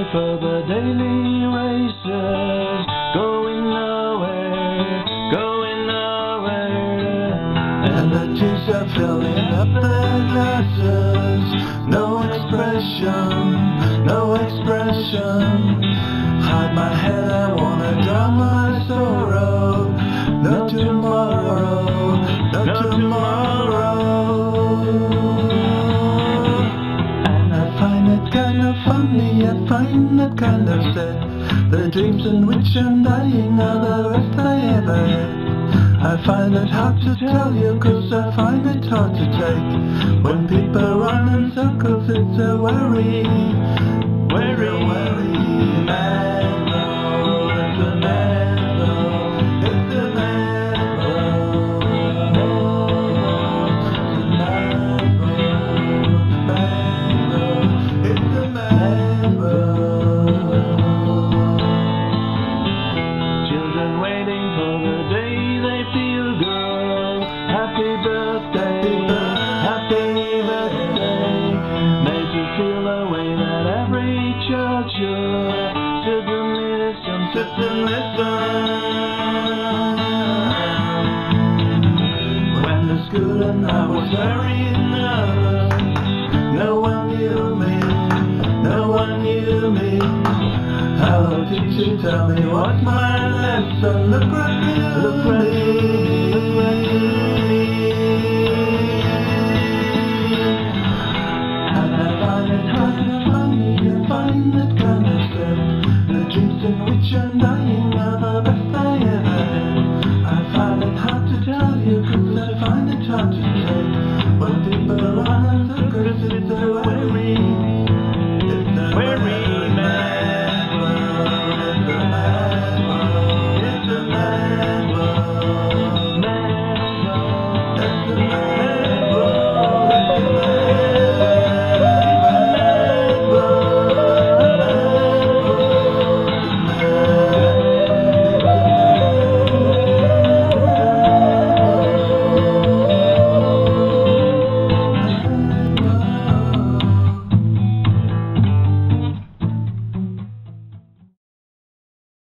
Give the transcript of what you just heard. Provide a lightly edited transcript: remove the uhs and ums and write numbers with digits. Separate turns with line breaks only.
for the daily races, going nowhere, going nowhere.
And the tears are filling up their glasses. No expression, no expression. Hide my head, I wanna drown my sorrow. No tomorrow, no tomorrow. And I find it kind of funny, I find it kind of sad. The dreams in which I'm dying are the best I ever had. I find it hard to tell you, cause I find it hard to take. When people run in circles, it's a very mad road. It's a mad road. It's a mad road. It's a mad road. It's a mad road.
Children waiting for the day they feel good. Happy birthday, happy birthday. Made you feel the way that every child should. Sit and listen, sit and listen.
When the school and I was very nervous, no one knew me, no one knew me. How the teacher tell me what's my lesson? Look right through me. And I find it kind of funny, I find it kind of sad. The dreams in which I'm